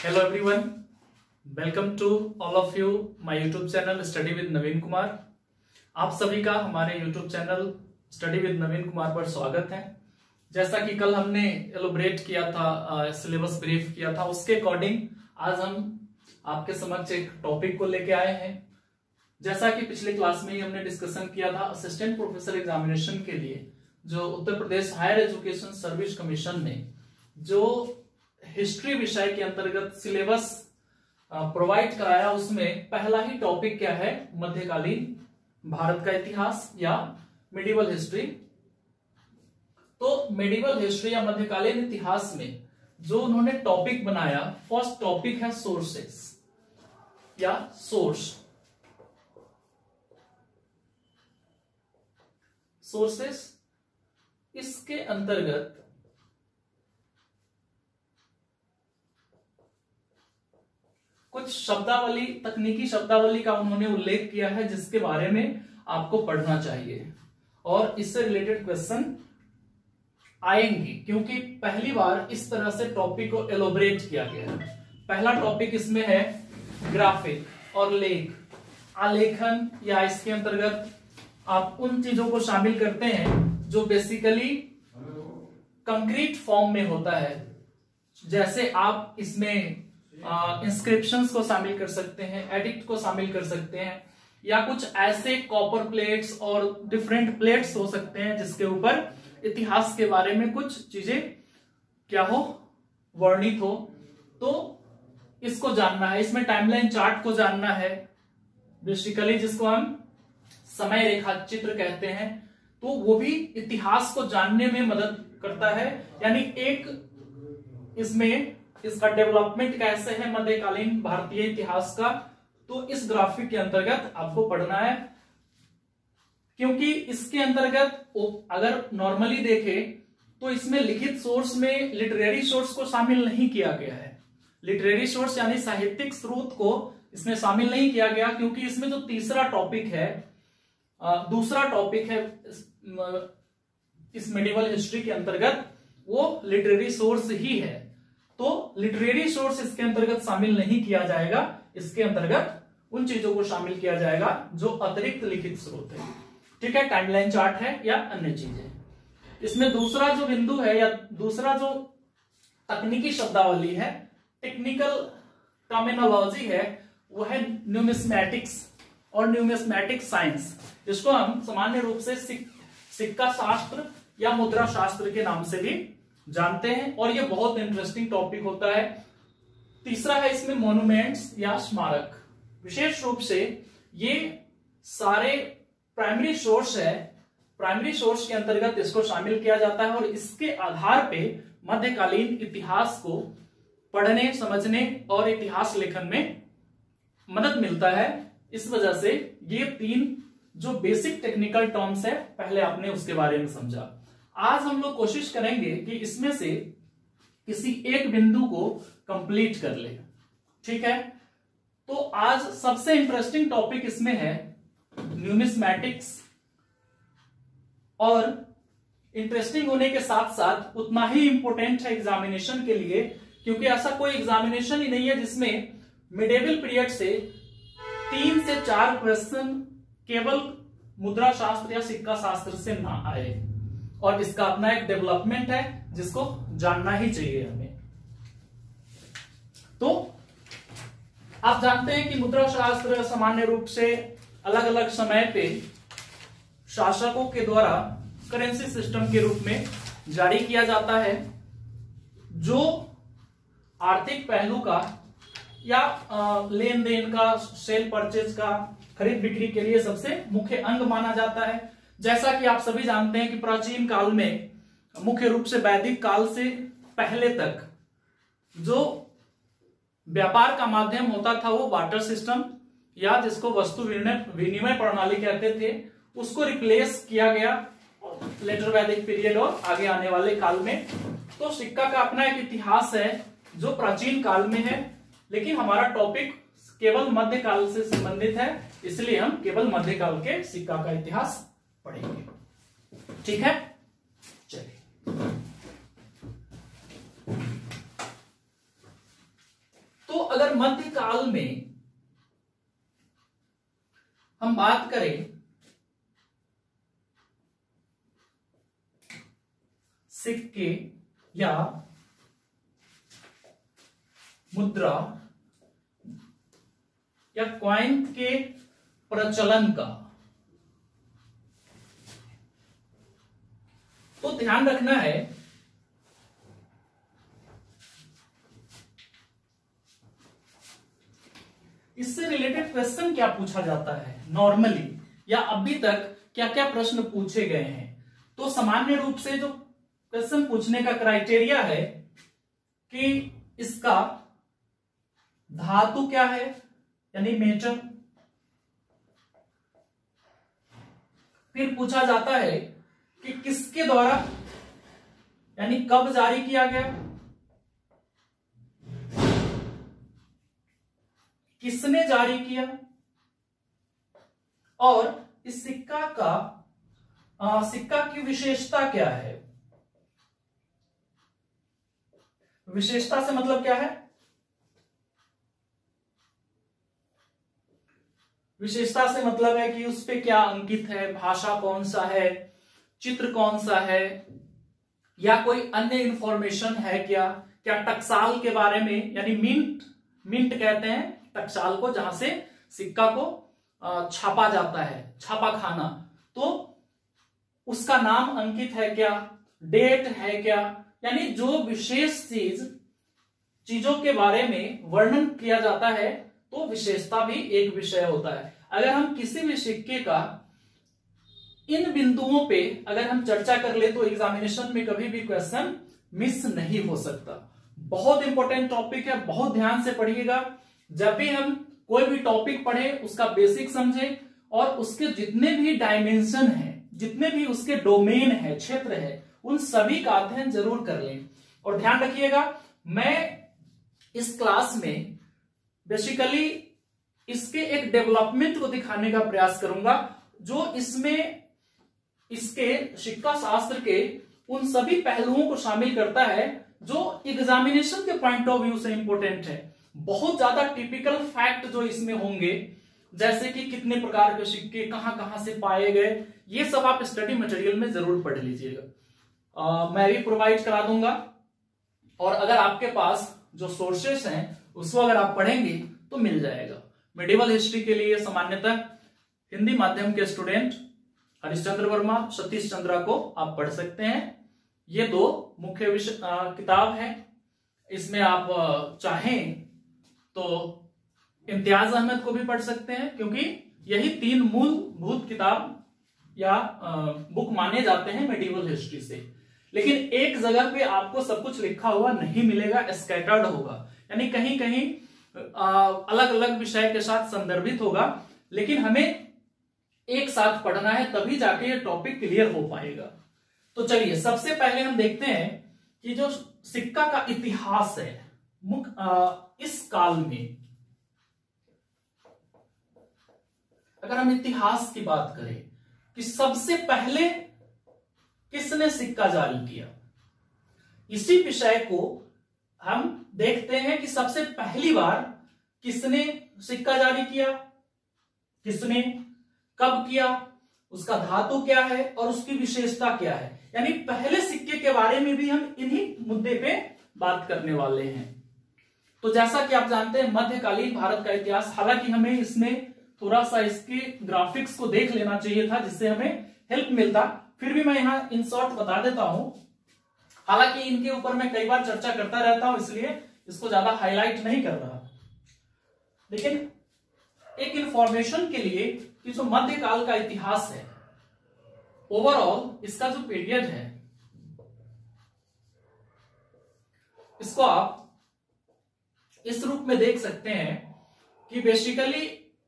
Hello everyone, welcome to all of you my YouTube channel study with Naveen Kumar. आप सभी का हमारे YouTube channel study with Naveen Kumar पर स्वागत है। जैसा कि कल हमने एलोबरेट किया था, सिलेबस ब्रीफ किया था, उसके अकॉर्डिंग आज हम आपके समक्ष एक टॉपिक को लेके आए हैं। जैसा कि पिछले क्लास में ही हमने डिस्कशन किया था, असिस्टेंट प्रोफेसर एग्जामिनेशन के लिए जो Uttar Pradesh higher education service commission ने जो हिस्ट्री विषय के अंतर्गत सिलेबस प्रोवाइड कराया, उसमें पहला ही टॉपिक क्या है, मध्यकालीन भारत का इतिहास या मिडिवल हिस्ट्री। तो मिडिवल हिस्ट्री या मध्यकालीन इतिहास में जो उन्होंने टॉपिक बनाया, फर्स्ट टॉपिक है सोर्सेस या सोर्सेस। इसके अंतर्गत कुछ शब्दावली, तकनीकी शब्दावली का उन्होंने उल्लेख किया है जिसके बारे में आपको पढ़ना चाहिए और इससे रिलेटेड क्वेश्चन आएंगे, क्योंकि पहली बार इस तरह से टॉपिक को एलोबरेट किया गया है। पहला टॉपिक इसमें है ग्राफिक और लेख, आलेखन, या इसके अंतर्गत आप उन चीजों को शामिल करते हैं जो बेसिकली कंक्रीट फॉर्म में होता है। जैसे आप इसमें इंस्क्रिप्शंस को शामिल कर सकते हैं, एडिक्ट को शामिल कर सकते हैं, या कुछ ऐसे कॉपर प्लेट्स और डिफरेंट प्लेट्स हो सकते हैं जिसके ऊपर इतिहास के बारे में कुछ चीजें क्या हो, वर्णित हो। तो इसको जानना है। इसमें टाइमलाइन चार्ट को जानना है बेसिकली, जिसको हम समय रेखा चित्र कहते हैं। तो वो भी इतिहास को जानने में मदद करता है, यानी एक इसमें इसका डेवलपमेंट कैसे है मध्यकालीन भारतीय इतिहास का, तो इस ग्राफिक के अंतर्गत आपको पढ़ना है। क्योंकि इसके अंतर्गत अगर नॉर्मली देखें तो इसमें लिखित सोर्स में लिटरेरी सोर्स को शामिल नहीं किया गया है। लिटरेरी सोर्स यानी साहित्यिक स्रोत को इसमें शामिल नहीं किया गया, क्योंकि इसमें जो तीसरा टॉपिक है, दूसरा टॉपिक है इस मिडिवल हिस्ट्री के अंतर्गत, वो लिटरेरी सोर्स ही है। तो लिटरेरी सोर्स इसके अंतर्गत शामिल नहीं किया जाएगा। इसके अंतर्गत उन चीजों को शामिल किया जाएगा जो अतिरिक्त लिखित स्रोत है। ठीक है, टाइमलाइन चार्ट है या अन्य चीजें। इसमें दूसरा जो बिंदु है या दूसरा जो तकनीकी शब्दावली है, टेक्निकल टर्मिनोलॉजी है, वो है न्यूमिस्मैटिक्स और न्यूमिस्मैटिक साइंस। इसको हम सामान्य रूप से सिक्का शास्त्र या मुद्रा शास्त्र के नाम से भी जानते हैं, और ये बहुत इंटरेस्टिंग टॉपिक होता है। तीसरा है इसमें मॉन्यूमेंट्स या स्मारक। विशेष रूप से ये सारे प्राइमरी सोर्स है, प्राइमरी सोर्स के अंतर्गत इसको शामिल किया जाता है और इसके आधार पे मध्यकालीन इतिहास को पढ़ने, समझने और इतिहास लेखन में मदद मिलता है। इस वजह से ये तीन जो बेसिक टेक्निकल टर्म्स है, पहले आपने उसके बारे में समझा। आज हम लोग कोशिश करेंगे कि इसमें से किसी एक बिंदु को कंप्लीट कर ले। ठीक है, तो आज सबसे इंटरेस्टिंग टॉपिक इसमें है न्यूमिस्मैटिक्स, और इंटरेस्टिंग होने के साथ साथ उतना ही इंपॉर्टेंट है एग्जामिनेशन के लिए, क्योंकि ऐसा कोई एग्जामिनेशन ही नहीं है जिसमें मिडिवल पीरियड से 3 से 4 क्वेश्चन केवल मुद्रा शास्त्र या सिक्का शास्त्र से ना आए, और इसका अपना एक डेवलपमेंट है जिसको जानना ही चाहिए हमें। तो आप जानते हैं कि मुद्रा शास्त्र सामान्य रूप से अलग अलग समय पे शासकों के द्वारा करेंसी सिस्टम के रूप में जारी किया जाता है, जो आर्थिक पहलू का या लेन देन का, सेल परचेज का, खरीद बिक्री के लिए सबसे मुख्य अंग माना जाता है। जैसा कि आप सभी जानते हैं कि प्राचीन काल में, मुख्य रूप से वैदिक काल से पहले तक, जो व्यापार का माध्यम होता था वो बार्टर सिस्टम या जिसको वस्तु विनिमय प्रणाली कहते थे, उसको रिप्लेस किया गया लेटर वैदिक पीरियड और आगे आने वाले काल में। तो सिक्का का अपना एक इतिहास है जो प्राचीन काल में है, लेकिन हमारा टॉपिक केवल मध्यकाल से संबंधित है, इसलिए हम केवल मध्यकाल के सिक्का का इतिहास पढ़ेंगे। ठीक है, चलिए। अगर मध्यकाल में हम बात करें सिक्के या मुद्रा या कॉइन के प्रचलन का, तो ध्यान रखना है इससे रिलेटेड क्वेश्चन क्या पूछा जाता है नॉर्मली, या अभी तक क्या क्या प्रश्न पूछे गए हैं। तो सामान्य रूप से जो क्वेश्चन पूछने का क्राइटेरिया है कि इसका धातु क्या है, यानी मेटल। फिर पूछा जाता है कि किसके द्वारा, यानी कब जारी किया गया, किसने जारी किया, और इस सिक्का की विशेषता क्या है। विशेषता से मतलब क्या है, विशेषता से मतलब है कि उस पे क्या अंकित है, भाषा कौन सा है, चित्र कौन सा है, या कोई अन्य इंफॉर्मेशन है क्या टकसाल के बारे में, यानी मिंट कहते हैं टकसाल को, जहां से सिक्का को छापा जाता है, छापा खाना, तो उसका नाम अंकित है क्या, डेट है क्या, यानी जो विशेष चीजों के बारे में वर्णन किया जाता है, तो विशेषता भी एक विषय होता है। अगर हम किसी भी सिक्के का इन बिंदुओं पे अगर हम चर्चा कर ले, तो एग्जामिनेशन में कभी भी क्वेश्चन मिस नहीं हो सकता। बहुत इंपॉर्टेंट टॉपिक है, बहुत ध्यान से पढ़िएगा। जब भी हम कोई भी टॉपिक पढ़े उसका बेसिक समझे, और उसके जितने भी डायमेंशन है, जितने भी उसके डोमेन है, क्षेत्र है, उन सभी का अध्ययन जरूर कर लें। और ध्यान रखिएगा, मैं इस क्लास में बेसिकली इसके एक डेवलपमेंट को दिखाने का प्रयास करूंगा, जो इसके सिक्का शास्त्र के उन सभी पहलुओं को शामिल करता है जो एग्जामिनेशन के पॉइंट ऑफ व्यू से इंपॉर्टेंट है। बहुत ज्यादा टिपिकल फैक्ट जो इसमें होंगे, जैसे कि कितने प्रकार के सिक्के कहां कहां से पाए गए, ये सब आप स्टडी मटेरियल में जरूर पढ़ लीजिएगा। मैं भी प्रोवाइड करा दूंगा। और अगर आपके पास जो सोर्सेस हैं उसको अगर आप पढ़ेंगे तो मिल जाएगा। मेडिवल हिस्ट्री के लिए सामान्यतः हिंदी माध्यम के स्टूडेंट हरिश्चंद्र वर्मा, सतीश चंद्रा को आप पढ़ सकते हैं। ये दो मुख्य विषय किताब है। इसमें आप चाहें तो इम्तियाज अहमद को भी पढ़ सकते हैं, क्योंकि यही तीन मूलभूत किताब या बुक माने जाते हैं मेडिवल हिस्ट्री से। लेकिन एक जगह पे आपको सब कुछ लिखा हुआ नहीं मिलेगा, स्कैटर्ड होगा, यानी कहीं कहीं अलग अलग विषय के साथ संदर्भित होगा। लेकिन हमें एक साथ पढ़ना है, तभी जाके ये टॉपिक क्लियर हो पाएगा। तो चलिए सबसे पहले हम देखते हैं कि जो सिक्का का इतिहास है इस काल में, अगर हम इतिहास की बात करें कि सबसे पहले किसने सिक्का जारी किया, इसी विषय को हम देखते हैं कि सबसे पहली बार किसने सिक्का जारी किया, किसने कब किया, उसका धातु क्या है और उसकी विशेषता क्या है। यानी पहले सिक्के के बारे में भी हम इन्हीं मुद्दे पे बात करने वाले हैं। तो जैसा कि आप जानते हैं मध्यकालीन भारत का इतिहास, हालांकि हमें इसमें थोड़ा सा इसके ग्राफिक्स को देख लेना चाहिए था जिससे हमें हेल्प मिलता, फिर भी मैं यहां इन शॉर्ट बता देता हूं। हालांकि इनके ऊपर मैं कई बार चर्चा करता रहता हूं, इसलिए इसको ज्यादा हाईलाइट नहीं कर रहा, लेकिन एक इंफॉर्मेशन के लिए कि जो मध्यकाल का इतिहास है, ओवरऑल इसका जो पीरियड है, इसको आप इस रूप में देख सकते हैं कि बेसिकली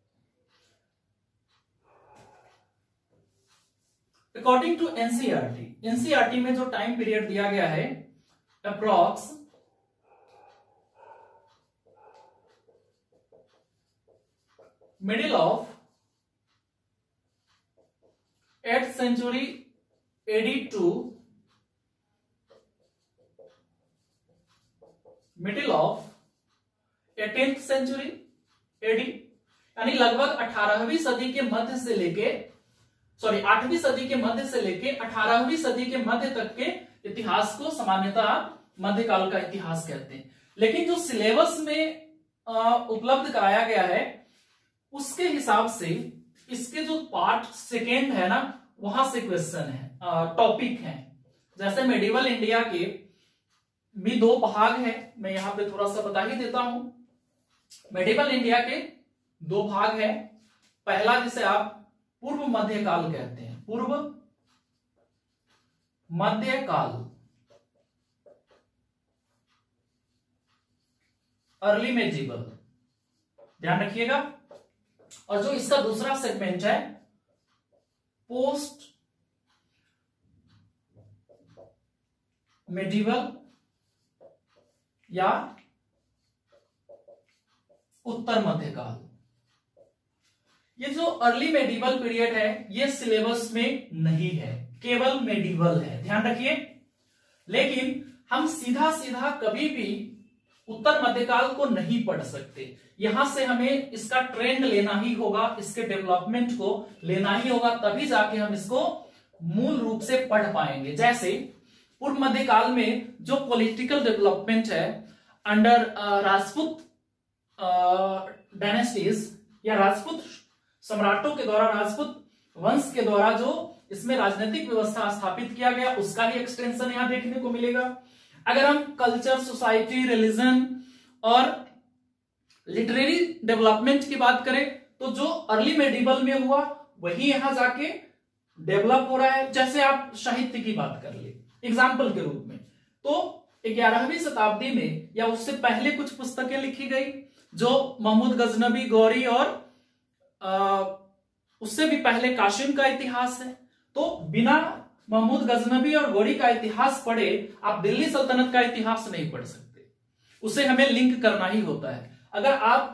अकॉर्डिंग टू एनसीईआरटी में जो टाइम पीरियड दिया गया है approx middle of 8th century AD to middle of 18th century AD, यानी लगभग 18वीं सदी के मध्य से लेके 8वीं सदी के मध्य से लेके 18वीं सदी के मध्य तक के इतिहास को सामान्यतः आप मध्यकाल का इतिहास कहते हैं। लेकिन जो सिलेबस में उपलब्ध कराया गया है उसके हिसाब से इसके जो पार्ट सेकेंड है ना, वहां से क्वेश्चन है, टॉपिक है। जैसे मेडिवल इंडिया के भी 2 भाग है, मैं यहां पे थोड़ा सा बता ही देता हूं। मेडिवल इंडिया के 2 भाग है। पहला जिसे आप पूर्व मध्यकाल कहते हैं, पूर्व मध्यकाल, अर्ली मेडिवल, ध्यान रखिएगा। और जो इसका दूसरा सेगमेंट है पोस्ट मेडिवल या उत्तर मध्यकाल। ये जो अर्ली मेडिवल पीरियड है ये सिलेबस में नहीं है, केवल मेडिवल है, ध्यान रखिए। लेकिन हम सीधा सीधा कभी भी उत्तर मध्यकाल को नहीं पढ़ सकते, यहां से हमें इसका ट्रेंड लेना ही होगा, इसके डेवलपमेंट को लेना ही होगा, तभी जाके हम इसको मूल रूप से पढ़ पाएंगे। जैसे पूर्व मध्यकाल में जो पॉलिटिकल डेवलपमेंट है अंडर राजपूत डायनेस्टीज या राजपूत सम्राटों के द्वारा, राजपूत वंश के द्वारा जो इसमें राजनीतिक व्यवस्था स्थापित किया गया, उसका ही एक्सटेंशन यहां देखने को मिलेगा। अगर हम कल्चर, सोसाइटी, रिलीजन और लिटरेरी डेवलपमेंट की बात करें तो जो अर्ली मेडिवल में हुआ वही यहां जाके डेवलप हो रहा है। जैसे आप साहित्य की बात कर ले एग्जाम्पल के रूप में, तो 11वीं शताब्दी में या उससे पहले कुछ पुस्तकें लिखी गई जो महमूद गजनबी, गौरी और उससे भी पहले कासिम का इतिहास है। तो बिना महमूद गजनबी और गौरी का इतिहास पढ़े आप दिल्ली सल्तनत का इतिहास नहीं पढ़ सकते, उसे हमें लिंक करना ही होता है। अगर आप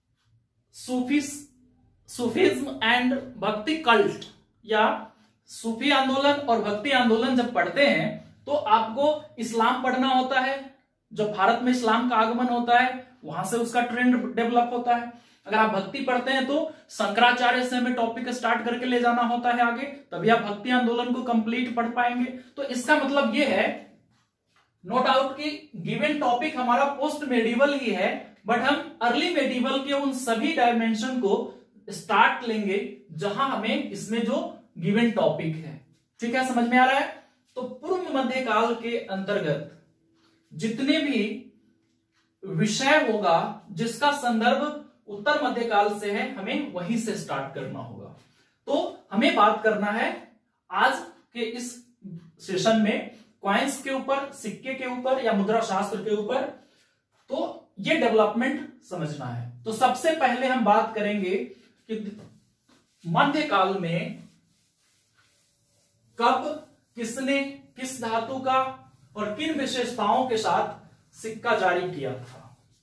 सूफिज्म एंड भक्ति कल्ट या सूफी आंदोलन और भक्ति आंदोलन जब पढ़ते हैं तो आपको इस्लाम पढ़ना होता है। जब भारत में इस्लाम का आगमन होता है वहां से उसका ट्रेंड डेवलप होता है। अगर आप भक्ति पढ़ते हैं तो शंकराचार्य से हमें टॉपिक स्टार्ट करके ले जाना होता है आगे, तभी आप भक्ति आंदोलन को कंप्लीट पढ़ पाएंगे। तो इसका मतलब ये है, नो डाउट कि गिवन टॉपिक हमारा पोस्ट मेडिवल ही है, बट हम अर्ली मेडिवल के उन सभी डायमेंशन को स्टार्ट लेंगे जहां हमें इसमें जो गिवन टॉपिक है। ठीक है, समझ में आ रहा है? तो पूर्व मध्यकाल के अंतर्गत जितने भी विषय होगा जिसका संदर्भ उत्तर मध्यकाल से है, हमें वहीं से स्टार्ट करना होगा। तो हमें बात करना है आज के इस सेशन में कॉइन्स के ऊपर, सिक्के के ऊपर या मुद्रा शास्त्र के ऊपर। तो ये डेवलपमेंट समझना है। तो सबसे पहले हम बात करेंगे कि मध्यकाल में कब, किसने, किस धातु का और किन विशेषताओं के साथ सिक्का जारी किया था।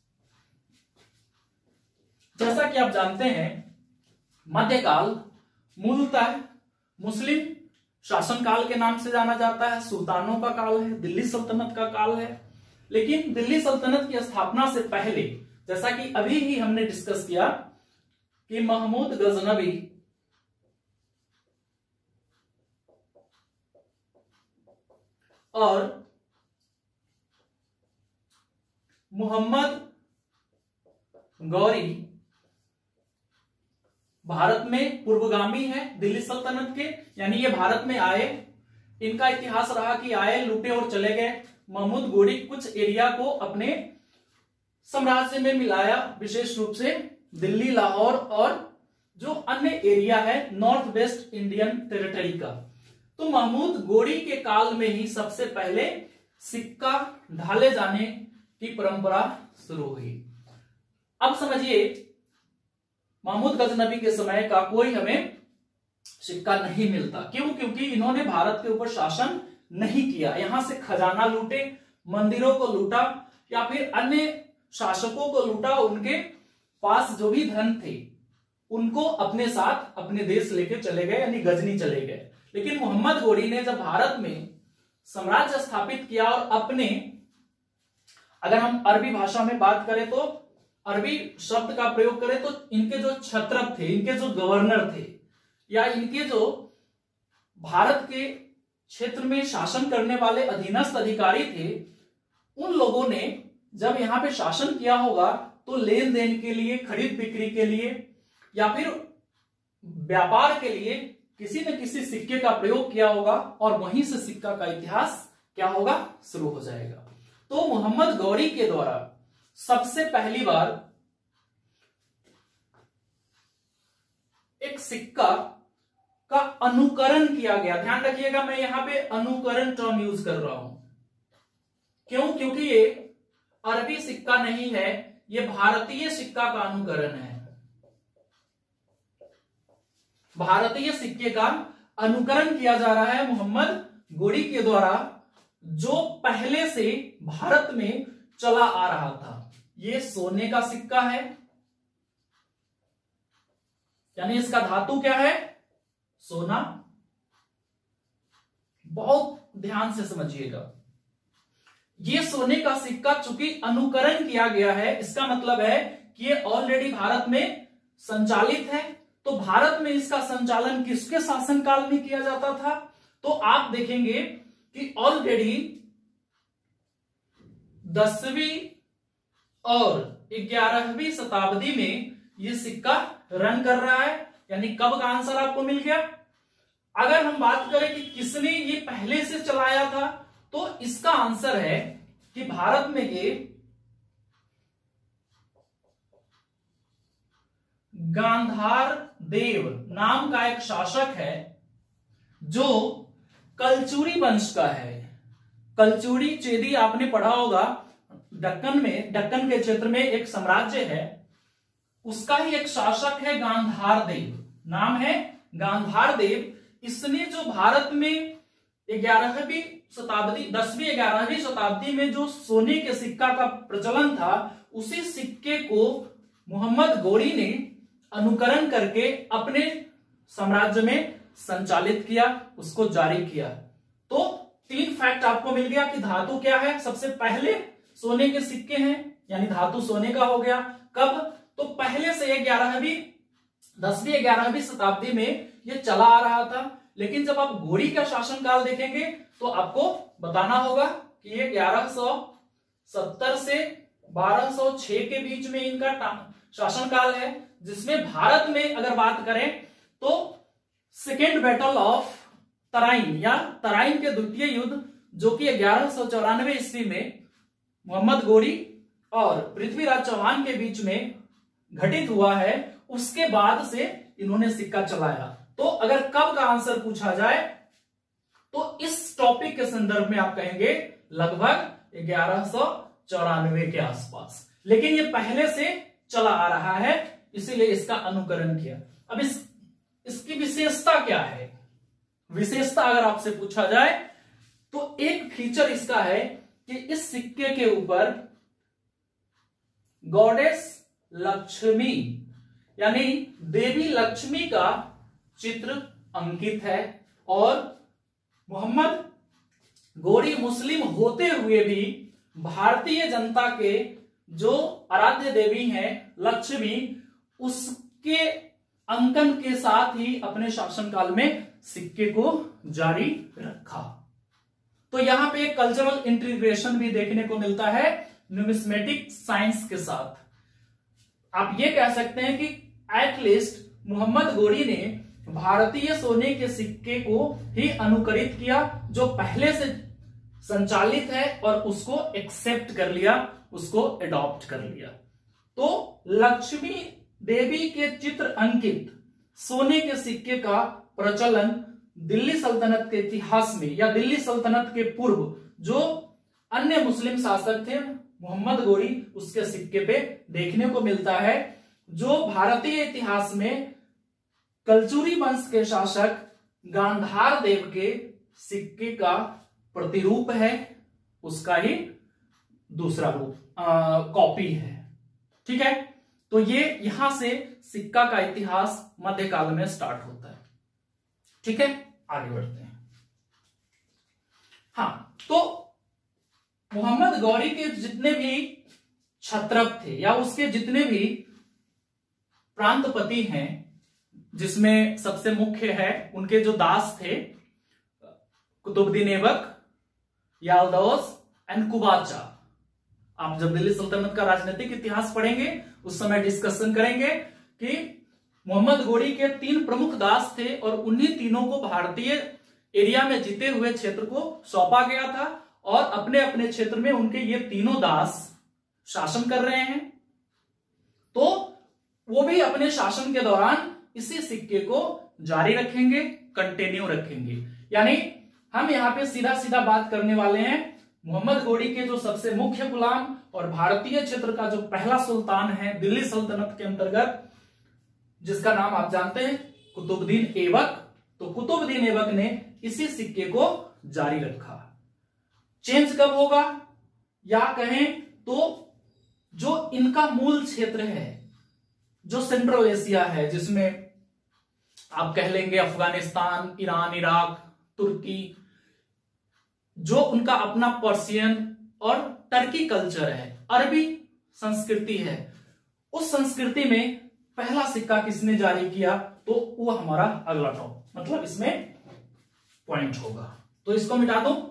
जैसा कि आप जानते हैं मध्यकाल मूलतः मुस्लिम शासनकाल के नाम से जाना जाता है, सुल्तानों का काल है, दिल्ली सल्तनत का काल है। लेकिन दिल्ली सल्तनत की स्थापना से पहले, जैसा कि अभी ही हमने डिस्कस किया कि महमूद गजनबी और मोहम्मद गौरी भारत में पूर्वगामी है दिल्ली सल्तनत के, यानी ये भारत में आए। इनका इतिहास रहा कि आए, लूटे और चले गए। महमूद गौरी कुछ एरिया को अपने साम्राज्य में मिलाया, विशेष रूप से दिल्ली, लाहौर और जो अन्य एरिया है नॉर्थ वेस्ट इंडियन टेरिटरी का। तो महमूद गौरी के काल में ही सबसे पहले सिक्का ढाले जाने की परंपरा शुरू हुई। अब समझिए महमूद गजनबी के समय का कोई हमें सिक्का नहीं मिलता। क्यों? क्योंकि इन्होंने भारत के ऊपर शासन नहीं किया, यहां से खजाना लूटे, मंदिरों को लूटा या फिर अन्य शासकों को लूटा। उनके पास जो भी धन थे उनको अपने साथ अपने देश लेके चले गए, यानी गजनी चले गए। लेकिन मोहम्मद गौरी ने जब भारत में साम्राज्य स्थापित किया और अपने, अगर हम अरबी भाषा में बात करें तो अरबी शब्द का प्रयोग करें तो इनके जो क्षत्रप थे, इनके जो गवर्नर थे, या इनके जो भारत के क्षेत्र में शासन करने वाले अधीनस्थ अधिकारी थे, उन लोगों ने जब यहां पे शासन किया होगा तो लेन देन के लिए, खरीद बिक्री के लिए या फिर व्यापार के लिए किसी न किसी सिक्के का प्रयोग किया होगा और वहीं से सिक्का का इतिहास क्या होगा, शुरू हो जाएगा। तो मोहम्मद गौरी के द्वारा सबसे पहली बार एक सिक्का का अनुकरण किया गया। ध्यान रखिएगा, मैं यहां पे अनुकरण टर्म यूज कर रहा हूं। क्यों? क्योंकि ये अरबी सिक्का नहीं है, ये भारतीय सिक्का का अनुकरण है। भारतीय सिक्के का अनुकरण किया जा रहा है मोहम्मद गौरी के द्वारा, जो पहले से भारत में चला आ रहा था। ये सोने का सिक्का है, यानी इसका धातु क्या है, सोना। बहुत ध्यान से समझिएगा, ये सोने का सिक्का चूंकि अनुकरण किया गया है, इसका मतलब है कि ये ऑलरेडी भारत में संचालित है। तो भारत में इसका संचालन किसके शासनकाल में किया जाता था? तो आप देखेंगे कि ऑलरेडी 10वीं और 11वीं शताब्दी में यह सिक्का रन कर रहा है। यानी कब का आंसर आपको मिल गया। अगर हम बात करें कि किसने ये पहले से चलाया था, तो इसका आंसर है कि भारत में ये गांधार देव नाम का एक शासक है, जो कलचुरी वंश का है। कलचुरी चेदी आपने पढ़ा होगा, दक्कन में, दक्कन के क्षेत्र में एक साम्राज्य है, उसका ही एक शासक है गांधार देव, नाम है गांधार देव। इसने जो भारत में 11वीं शताब्दी, 10वीं 11वीं शताब्दी में जो सोने के सिक्का का प्रचलन था, उसी सिक्के को मोहम्मद गौरी ने अनुकरण करके अपने साम्राज्य में संचालित किया, उसको जारी किया। तो 3 फैक्ट आपको मिल गया कि धातु क्या है, सबसे पहले सोने के सिक्के हैं, यानी धातु सोने का हो गया। कब? तो पहले से 10वीं 11वीं शताब्दी में ये चला आ रहा था। लेकिन जब आप गौरी का शासनकाल देखेंगे तो आपको बताना होगा कि ये 1170 से 1206 के बीच में इनका शासनकाल है, जिसमें भारत में अगर बात करें तो सेकेंड बैटल ऑफ तराइन या तराइन के द्वितीय युद्ध, जो कि 1194 ईस्वी में मोहम्मद गौरी और पृथ्वीराज चौहान के बीच में घटित हुआ है, उसके बाद से इन्होंने सिक्का चलाया। तो अगर कब का आंसर पूछा जाए तो इस टॉपिक के संदर्भ में आप कहेंगे लगभग 1194 के आसपास। लेकिन ये पहले से चला आ रहा है, इसीलिए इसका अनुकरण किया। अब इसकी विशेषता क्या है? विशेषता अगर आपसे पूछा जाए तो एक फीचर इसका है कि इस सिक्के के ऊपर गॉडेस लक्ष्मी यानी देवी लक्ष्मी का चित्र अंकित है। और मोहम्मद गौरी मुस्लिम होते हुए भी भारतीय जनता के जो आराध्य देवी हैं लक्ष्मी, उसके अंकन के साथ ही अपने शासनकाल में सिक्के को जारी रखा। तो यहां पे कल्चरल इंटीग्रेशन भी देखने को मिलता है न्यूमिस्मेटिक साइंस के साथ। आप ये कह सकते हैं कि एटलीस्ट मोहम्मद गौरी ने भारतीय सोने के सिक्के को ही अनुकरित किया, जो पहले से संचालित है, और उसको एक्सेप्ट कर लिया, उसको एडॉप्ट कर लिया। तो लक्ष्मी देवी के चित्र अंकित सोने के सिक्के का प्रचलन दिल्ली सल्तनत के इतिहास में या दिल्ली सल्तनत के पूर्व जो अन्य मुस्लिम शासक थे मोहम्मद गौरी, उसके सिक्के पे देखने को मिलता है, जो भारतीय इतिहास में कलचुरी वंश के शासक गांधार देव के सिक्के का प्रतिरूप है, उसका ही दूसरा रूप कॉपी है। ठीक है, तो ये यहां से सिक्का का इतिहास मध्यकाल में स्टार्ट होता है। ठीक है, आगे बढ़ते हैं। हाँ, तो मोहम्मद गौरी के जितने भी क्षत्रप थे या उसके जितने भी प्रांतपति हैं, जिसमें सबसे मुख्य है उनके जो दास थे कुतुबुद्दीन ऐबक, याल्दाउस एंड कुबाचा। आप जब दिल्ली सल्तनत का राजनीतिक इतिहास पढ़ेंगे उस समय डिस्कशन करेंगे कि मोहम्मद गोरी के 3 प्रमुख दास थे और उन्हीं तीनों को भारतीय एरिया में जीते हुए क्षेत्र को सौंपा गया था और अपने अपने क्षेत्र में उनके ये तीनों दास शासन कर रहे हैं। तो वो भी अपने शासन के दौरान इसी सिक्के को जारी रखेंगे, कंटिन्यू रखेंगे। यानी हम यहां पे सीधा सीधा बात करने वाले हैं मोहम्मद गोरी के जो सबसे मुख्य गुलाम और भारतीय क्षेत्र का जो पहला सुल्तान है दिल्ली सल्तनत के अंतर्गत, जिसका नाम आप जानते हैं कुतुबुद्दीन ऐबक। तो कुतुबुद्दीन ऐबक ने इसी सिक्के को जारी रखा। चेंज कब होगा, या कहें तो जो इनका मूल क्षेत्र है, जो सेंट्रल एशिया है, जिसमें आप कह लेंगे अफगानिस्तान, ईरान, इराक, तुर्की, जो उनका अपना पर्शियन और टर्की कल्चर है, अरबी संस्कृति है, उस संस्कृति में पहला सिक्का किसने जारी किया, तो वो हमारा अगला टॉप, मतलब इसमें पॉइंट होगा। तो इसको मिटा दो।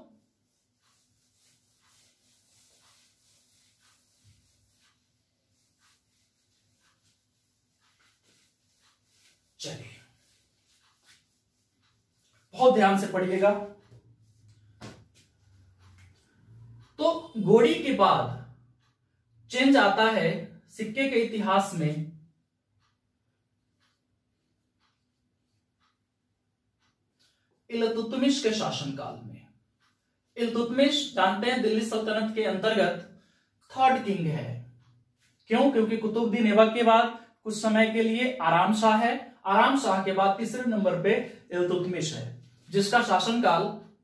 चलिए बहुत ध्यान से पढ़िएगा। तो गोरी के बाद चेंज आता है सिक्के के इतिहास में इल्तुतमिश के शासनकाल में। इल्तुतमिश जानते हैं दिल्ली सल्तनत के अंतर्गत 3rd किंग है। क्यों? क्योंकि कुतुबुद्दीन ऐबक के बाद कुछ समय के लिए आराम शाह है, आराम शाह के बाद तीसरे नंबर पे इल्तुतमिश है, जिसका शासनकाल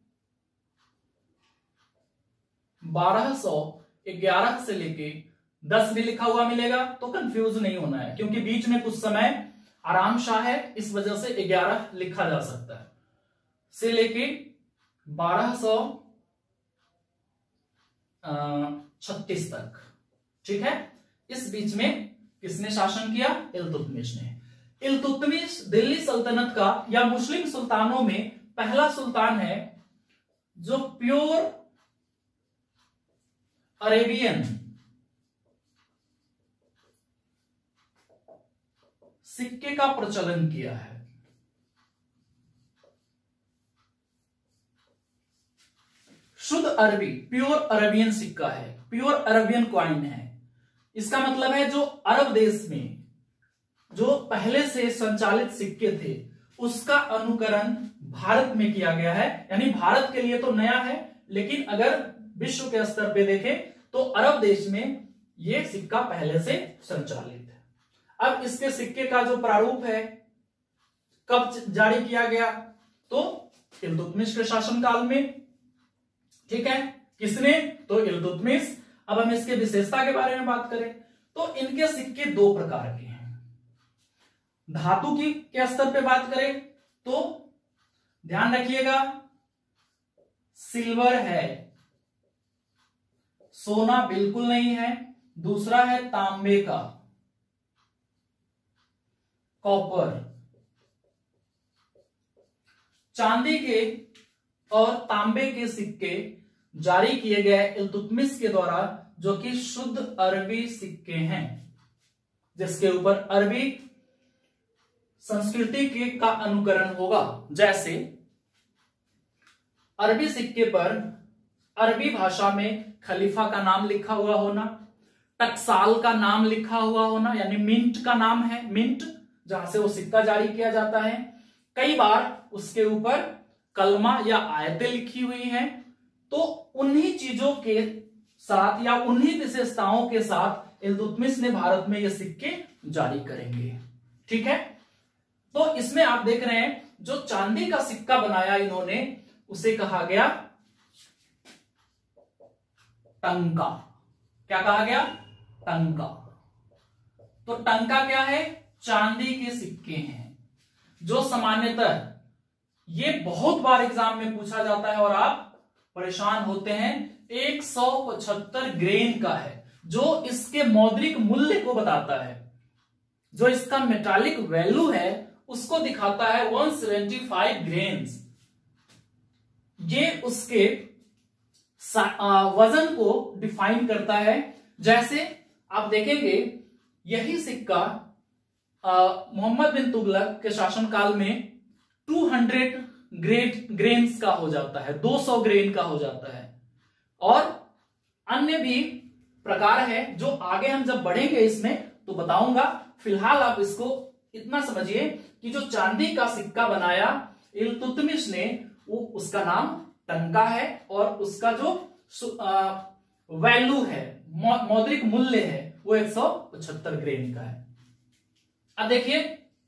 1211 से लेके 10 भी लिखा हुआ मिलेगा, तो कंफ्यूज नहीं होना है, क्योंकि बीच में कुछ समय आराम शाह है, इस वजह से 11 लिखा जा सकता है, से लेके 1236 तक। ठीक है, इस बीच में किसने शासन किया? इल्तुतमिश ने। इल्तुतमिश दिल्ली सल्तनत का या मुस्लिम सुल्तानों में पहला सुल्तान है जो प्योर अरेबियन सिक्के का प्रचलन किया है। शुद्ध अरबी, प्योर अरेबियन सिक्का है, प्योर अरेबियन कॉइन है। इसका मतलब है जो अरब देश में जो पहले से संचालित सिक्के थे उसका अनुकरण भारत में किया गया है। यानी भारत के लिए तो नया है, लेकिन अगर विश्व के स्तर पे देखें तो अरब देश में यह सिक्का पहले से संचालित है। अब इसके सिक्के का जो प्रारूप है कब जारी किया गया? तो इल्तुतमिश के शासनकाल में। ठीक है, किसने? तो इल्तुतमिश। अब हम इसके विशेषता के बारे में बात करें तो इनके सिक्के 2 प्रकार के हैं। धातु की के स्तर पे बात करें तो ध्यान रखिएगा, सिल्वर है, सोना बिल्कुल नहीं है। दूसरा है तांबे का, कॉपर। चांदी के और तांबे के सिक्के जारी किए गए इल्तुतमिश के द्वारा, जो कि शुद्ध अरबी सिक्के हैं, जिसके ऊपर अरबी संस्कृति के का अनुकरण होगा। जैसे अरबी सिक्के पर अरबी भाषा में खलीफा का नाम लिखा हुआ होना, टकसाल का नाम लिखा हुआ होना, यानी मिंट का नाम है, मिंट जहां से वो सिक्का जारी किया जाता है। कई बार उसके ऊपर कलमा या आयतें लिखी हुई हैं। तो उन्हीं चीजों के साथ या उन्हीं विशेषताओं के साथ इल्तुतमिश ने भारत में ये सिक्के जारी करेंगे। ठीक है, तो इसमें आप देख रहे हैं जो चांदी का सिक्का बनाया इन्होंने उसे कहा गया टंका। क्या कहा गया? टंका। तो टंका क्या है? चांदी के सिक्के हैं, जो सामान्यतः ये बहुत बार एग्जाम में पूछा जाता है और आप परेशान होते हैं। 175 ग्रेन का है, जो इसके मौद्रिक मूल्य को बताता है, जो इसका मेटालिक वैल्यू है उसको दिखाता है 175 ग्रेन्स। ये उसके वजन को डिफाइन करता है। जैसे आप देखेंगे यही सिक्का मोहम्मद बिन तुगलक के शासनकाल में 200 ग्रेन्स का हो जाता है, 200 ग्रेन का हो जाता है। और अन्य भी प्रकार है जो आगे हम जब बढ़ेंगे इसमें तो बताऊंगा। फिलहाल आप इसको इतना समझिए कि जो चांदी का सिक्का बनाया इल्तुतमिश ने, वो उसका नाम टंका है और उसका जो वैल्यू है, मौद्रिक मूल्य है, वो 175 ग्रेन का है। अब देखिए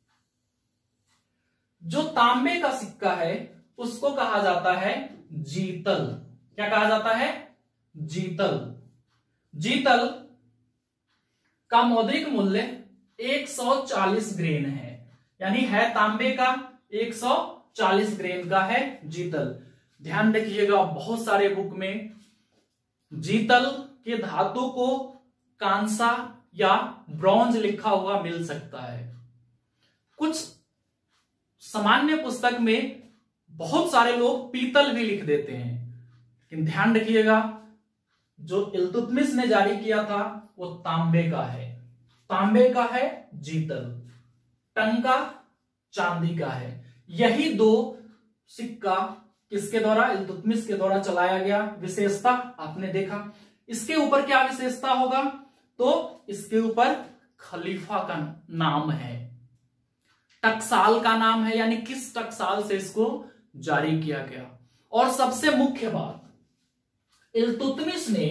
जो तांबे का सिक्का है उसको कहा जाता है जीतल। क्या कहा जाता है? जीतल। जीतल का मौद्रिक मूल्य 140 ग्रेन है, यानी है तांबे का 140 ग्रेन का है जीतल। ध्यान रखिएगा बहुत सारे बुक में जीतल के धातु को कांसा या ब्रॉन्ज लिखा हुआ मिल सकता है। कुछ सामान्य पुस्तक में बहुत सारे लोग पीतल भी लिख देते हैं, लेकिन ध्यान रखिएगा जो इल्तुतमिश ने जारी किया था वो तांबे का है। तांबे का है जीतल, टंका चांदी का है। यही दो सिक्का किसके द्वारा? इल्तुतमिश के द्वारा चलाया गया। विशेषता आपने देखा। इसके ऊपर क्या विशेषता होगा? तो इसके ऊपर खलीफा का नाम है, टकसाल का नाम है, यानी किस टकसाल से इसको जारी किया गया। और सबसे मुख्य बात, इल्तुतमिश ने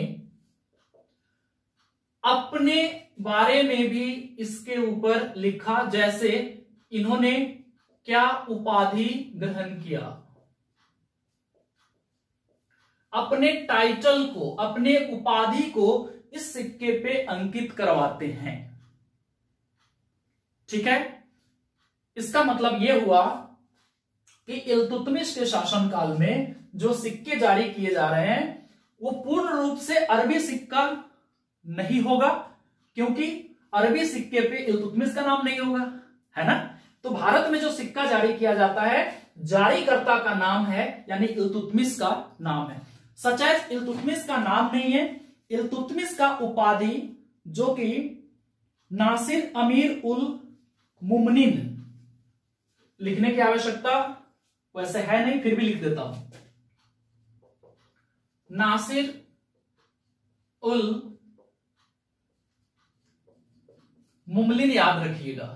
अपने बारे में भी इसके ऊपर लिखा। जैसे इन्होंने क्या उपाधि ग्रहण किया, अपने टाइटल को, अपने उपाधि को इस सिक्के पे अंकित करवाते हैं। ठीक है, इसका मतलब यह हुआ कि इल्तुतमिश के शासनकाल में जो सिक्के जारी किए जा रहे हैं वो पूर्ण रूप से अरबी सिक्का नहीं होगा, क्योंकि अरबी सिक्के पे इल्तुतमिश का नाम नहीं होगा, है ना। तो भारत में जो सिक्का जारी किया जाता है जारीकर्ता का नाम है, यानी इल्तुतमिश का नाम है। सच एज इल्तुतमिश का नाम नहीं है, इल्तुतमिश का उपाधि जो कि नासिर अमीर उल मुमनिन, लिखने की आवश्यकता वैसे है नहीं, फिर भी लिख देता हूं, नासिर उल मुमलिन, याद रखिएगा।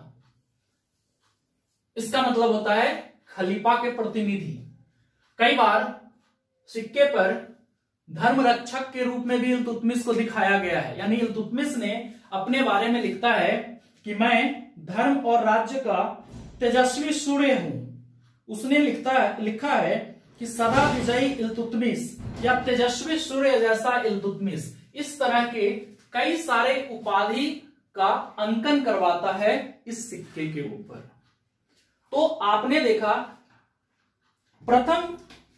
इसका मतलब होता है खलीफा के प्रतिनिधि। कई बार सिक्के पर धर्म रक्षक के रूप में भी इल्तुतमिश को दिखाया गया है, यानी इल्तुतमिश ने अपने बारे में लिखता है कि मैं धर्म और राज्य का तेजस्वी सूर्य हूं। उसने लिखा है कि सदा विजयी इल्तुतमिश या तेजस्वी सूर्य जैसा इल्तुतमिश। इस तरह के कई सारे उपाधि का अंकन करवाता है इस सिक्के के ऊपर। तो आपने देखा प्रथम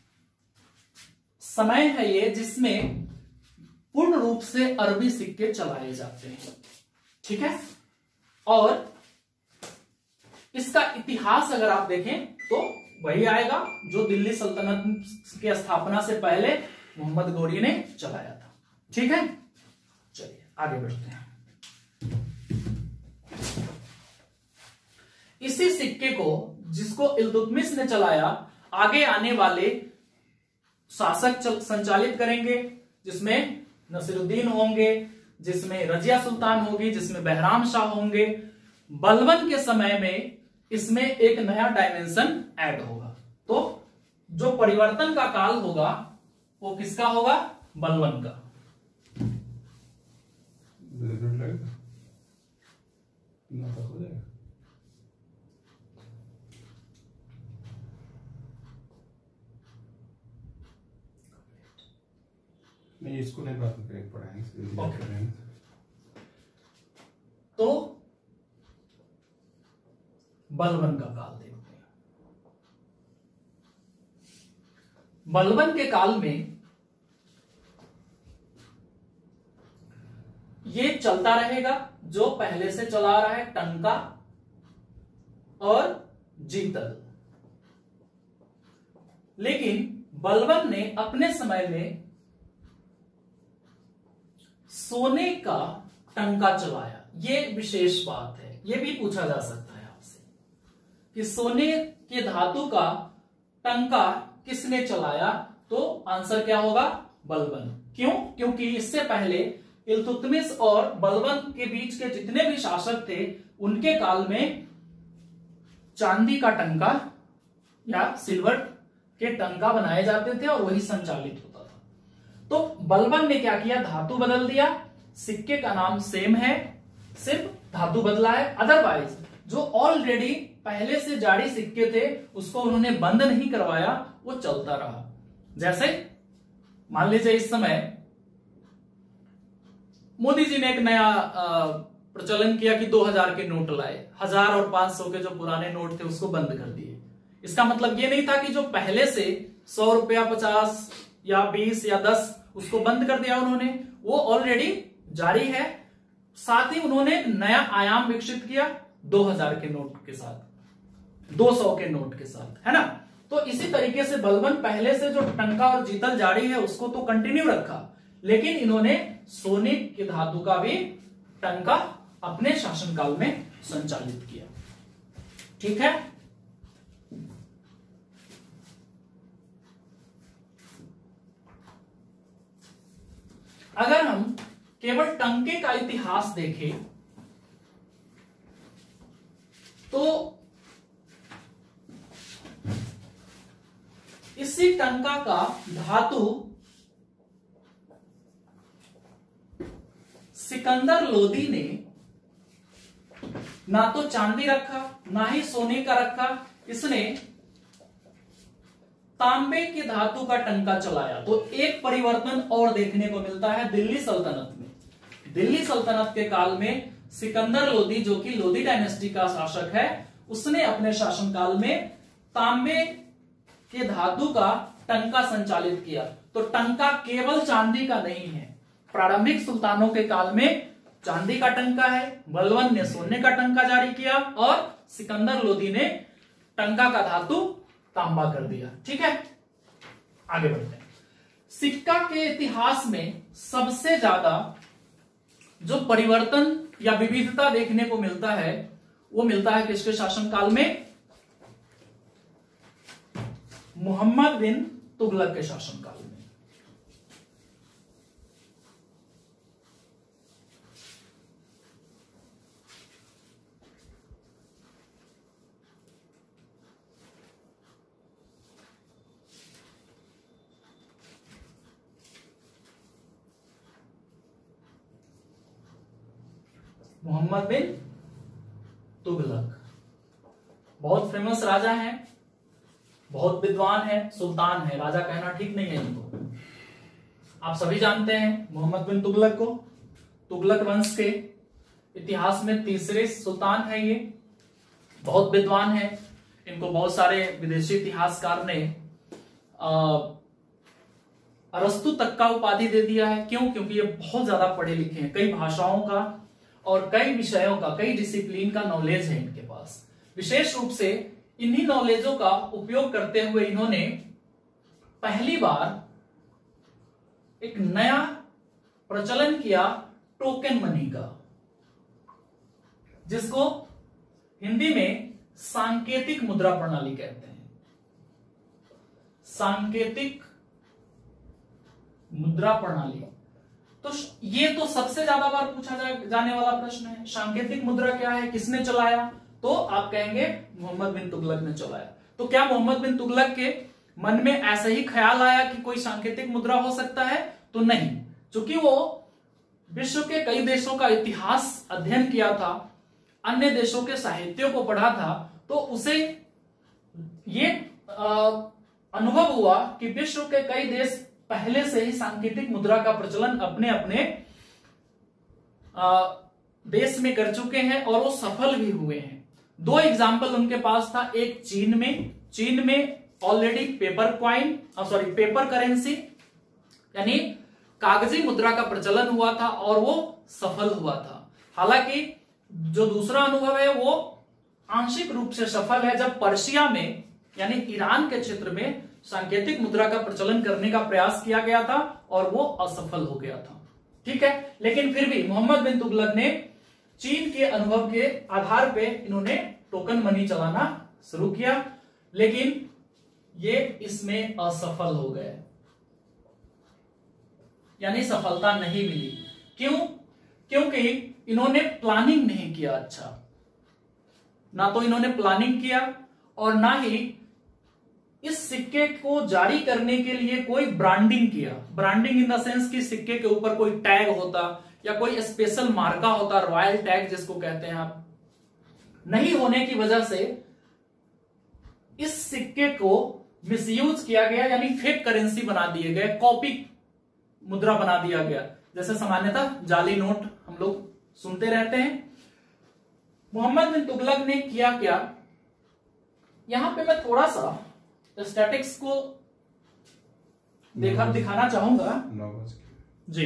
समय है ये जिसमें पूर्ण रूप से अरबी सिक्के चलाए जाते हैं। ठीक है, और इसका इतिहास अगर आप देखें तो वही आएगा जो दिल्ली सल्तनत की स्थापना से पहले मोहम्मद गौरी ने चलाया था। ठीक है, चलिए आगे बढ़ते हैं। इसी सिक्के को जिसको इल्तुतमिश ने चलाया आगे आने वाले शासक संचालित करेंगे, जिसमें नसीरुद्दीन होंगे, जिसमें रजिया सुल्तान होगी, जिसमें बहराम शाह होंगे। बलबन के समय में इसमें एक नया डायमेंशन ऐड होगा। तो जो परिवर्तन का काल होगा वो किसका होगा? बलबन का। नहीं, इसको नहीं बात पढ़ाएंगे। तो बलबन का काल देखते हैं। बलबन के काल में ये चलता रहेगा, जो पहले से चला रहा है टंका और जीतल। लेकिन बलबन ने अपने समय में सोने का टंका चलाया। ये विशेष बात है, ये भी पूछा जा सकता है आपसे कि सोने के धातु का टंका किसने चलाया, तो आंसर क्या होगा, बलबन। क्यों? क्योंकि इससे पहले इल्तुतमिश और बलबन के बीच के जितने भी शासक थे उनके काल में चांदी का टंका या सिल्वर के टंका बनाए जाते थे और वही संचालित होता था। तो बलबन ने क्या किया, धातु बदल दिया, सिक्के का नाम सेम है, सिर्फ धातु बदला है। अदरवाइज जो ऑलरेडी पहले से जारी सिक्के थे उसको उन्होंने बंद नहीं करवाया, वो चलता रहा। जैसे मान लीजिए इस समय मोदी जी ने एक नया प्रचलन किया कि 2000 के नोट लाए, 1000 और 500 के जो पुराने नोट थे उसको बंद कर दिए। इसका मतलब ये नहीं था कि जो पहले से 100 रुपया, 50 या 20 या 10 उसको बंद कर दिया उन्होंने, वो ऑलरेडी जारी है। साथ ही उन्होंने एक नया आयाम विकसित किया 2000 के नोट के साथ, 200 के नोट के साथ, है ना। तो इसी तरीके से बलबन पहले से जो टंका और जीतल जारी है उसको तो कंटिन्यू रखा, लेकिन इन्होंने सोने की धातु का भी टंका अपने शासनकाल में संचालित किया। ठीक है, अगर हम केवल टंके का इतिहास देखें तो इसी टंका का धातु सिकंदर लोदी ने ना तो चांदी रखा ना ही सोने का रखा, इसने तांबे के धातु का टंका चलाया। तो एक परिवर्तन और देखने को मिलता है दिल्ली सल्तनत में। दिल्ली सल्तनत के काल में सिकंदर लोदी, जो कि लोदी डायनेस्टी का शासक है, उसने अपने शासनकाल में तांबे के धातु का टंका संचालित किया। तो टंका केवल चांदी का नहीं है, प्रारंभिक सुल्तानों के काल में चांदी का टंका है, बलबन ने सोने का टंका जारी किया और सिकंदर लोदी ने टंका का धातु तांबा कर दिया। ठीक है, आगे बढ़ते हैं। सिक्का के इतिहास में सबसे ज्यादा जो परिवर्तन या विविधता देखने को मिलता है वो मिलता है किसके शासनकाल में, मोहम्मद बिन तुगलक के शासनकाल में। मोहम्मद बिन तुगलक बहुत फेमस राजा हैं, बहुत विद्वान है, सुल्तान है, राजा कहना ठीक नहीं है इनको। आप सभी जानते हैं मोहम्मद बिन तुगलक को। तुगलक वंश के इतिहास में तीसरे सुल्तान है ये, बहुत विद्वान है। इनको बहुत सारे विदेशी इतिहासकार ने अरस्तु तक का उपाधि दे दिया है। क्यों? क्योंकि ये बहुत ज्यादा पढ़े लिखे हैं, कई भाषाओं का और कई विषयों का, कई डिसिप्लिन का नॉलेज है इनके पास। विशेष रूप से इन्हीं नॉलेजों का उपयोग करते हुए इन्होंने पहली बार एक नया प्रचलन किया टोकन मनी का, जिसको हिंदी में सांकेतिक मुद्रा प्रणाली कहते हैं। सांकेतिक मुद्रा प्रणाली, तो ये तो सबसे ज्यादा बार पूछा जाने वाला प्रश्न है। सांकेतिक मुद्रा क्या है, किसने चलाया? तो आप कहेंगे मोहम्मद बिन तुगलक ने चलाया। तो क्या मोहम्मद बिन तुगलक के मन में ऐसे ही ख्याल आया कि कोई सांकेतिक मुद्रा हो सकता है? तो नहीं, क्योंकि वो विश्व के कई देशों का इतिहास अध्ययन किया था, अन्य देशों के साहित्यों को पढ़ा था, तो उसे ये अनुभव हुआ कि विश्व के कई देश पहले से ही सांकेतिक मुद्रा का प्रचलन अपने अपने देश में कर चुके हैं और वो सफल भी हुए हैं। दो एग्जाम्पल उनके पास था, एक चीन में ऑलरेडी पेपर करेंसी यानी कागजी मुद्रा का प्रचलन हुआ था और वो सफल हुआ था। हालांकि जो दूसरा अनुभव है वो आंशिक रूप से सफल है, जब पर्शिया में यानी ईरान के क्षेत्र में सांकेतिक मुद्रा का प्रचलन करने का प्रयास किया गया था और वो असफल हो गया था। ठीक है, लेकिन फिर भी मोहम्मद बिन तुगलक ने चीन के अनुभव के आधार पे इन्होंने टोकन मनी चलाना शुरू किया, लेकिन ये इसमें असफल हो गए, यानी सफलता नहीं मिली। क्यों? क्योंकि इन्होंने प्लानिंग नहीं किया। अच्छा, ना तो इन्होंने प्लानिंग किया और ना ही इस सिक्के को जारी करने के लिए कोई ब्रांडिंग किया। ब्रांडिंग इन द सेंस कि सिक्के के ऊपर कोई टैग होता या कोई स्पेशल मार्का होता, रॉयल टैग जिसको कहते हैं आप, नहीं होने की वजह से इस सिक्के को मिसयूज किया गया, यानी फेक करेंसी बना दिए गए, कॉपी मुद्रा बना दिया गया। जैसे सामान्यतः जाली नोट हम लोग सुनते रहते हैं। मोहम्मद बिन तुगलक ने किया क्या, यहां पे मैं थोड़ा सा स्टैटिक्स को दिखाना चाहूंगा जी।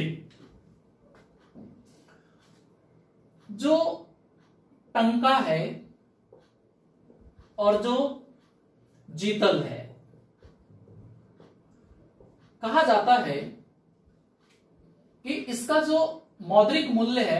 जो टंका है और जो जीतल है, कहा जाता है कि इसका जो मौद्रिक मूल्य है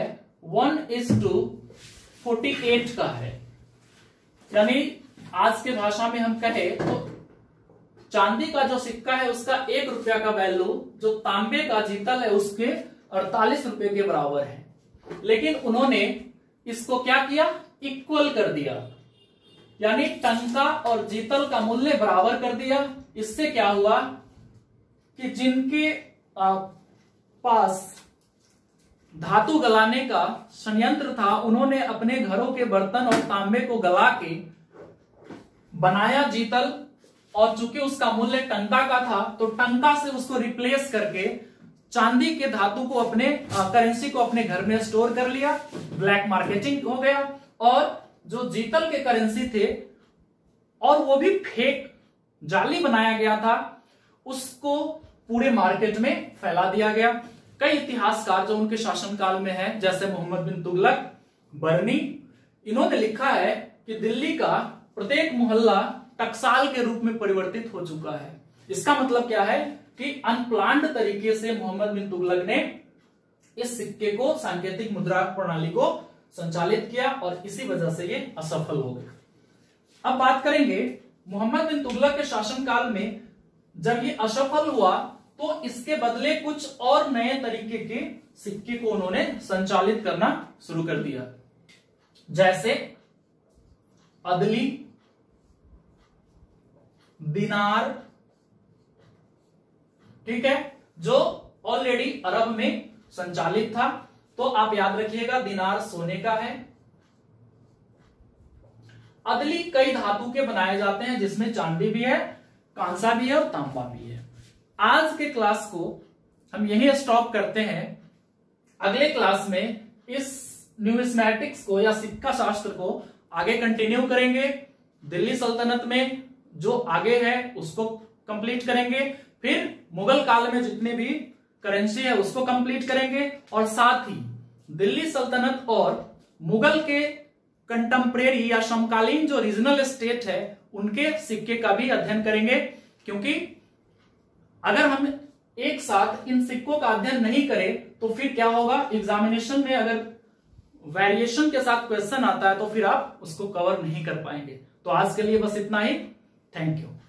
1:48 का है। यानी आज के भाषा में हम कहे तो चांदी का जो सिक्का है उसका 1 रुपया का वैल्यू जो तांबे का जीतल है उसके 48 रुपए के बराबर है। लेकिन उन्होंने इसको क्या किया, इक्वल कर दिया, यानी टंका और जीतल का मूल्य बराबर कर दिया। इससे क्या हुआ कि जिनके पास धातु गलाने का संयंत्र था, उन्होंने अपने घरों के बर्तन और तांबे को गला के बनाया जीतल, और चूंकि उसका मूल्य टंका का था तो टंका से उसको रिप्लेस करके चांदी के धातु को अपने करेंसी को अपने घर में स्टोर कर लिया, ब्लैक मार्केटिंग हो गया। और जो जीतल के करेंसी थे और वो भी फेक जाली बनाया गया था, उसको पूरे मार्केट में फैला दिया गया। कई इतिहासकार जो उनके शासनकाल में है, जैसे मोहम्मद बिन तुगलक, बर्नी, इन्होंने लिखा है कि दिल्ली का प्रत्येक मोहल्ला टकसाल के रूप में परिवर्तित हो चुका है। इसका मतलब क्या है कि अनप्लान्ड तरीके से मोहम्मद बिन तुगलक ने इस सिक्के को, सांकेतिक मुद्रा प्रणाली को संचालित किया और इसी वजह से ये असफल हो गए। अब बात करेंगे मोहम्मद बिन तुगलक के शासनकाल में जब ये असफल हुआ तो इसके बदले कुछ और नए तरीके के सिक्के को उन्होंने संचालित करना शुरू कर दिया, जैसे अदली, दिनार, ठीक है, जो ऑलरेडी अरब में संचालित था। तो आप याद रखिएगा दिनार सोने का है, अदली कई धातु के बनाए जाते हैं जिसमें चांदी भी है, कांसा भी है और तांबा भी है। आज के क्लास को हम यही स्टॉप करते हैं। अगले क्लास में इस न्यूमिस्मैटिक्स को या सिक्का शास्त्र को आगे कंटिन्यू करेंगे। दिल्ली सल्तनत में जो आगे है उसको कंप्लीट करेंगे, फिर मुगल काल में जितने भी करेंसी है उसको कंप्लीट करेंगे, और साथ ही दिल्ली सल्तनत और मुगल के कंटेम्परेरी या समकालीन जो रीजनल स्टेट है उनके सिक्के का भी अध्ययन करेंगे। क्योंकि अगर हम एक साथ इन सिक्कों का अध्ययन नहीं करें तो फिर क्या होगा, एग्जामिनेशन में अगर वेरिएशन के साथ क्वेश्चन आता है तो फिर आप उसको कवर नहीं कर पाएंगे। तो आज के लिए बस इतना ही। Thank you.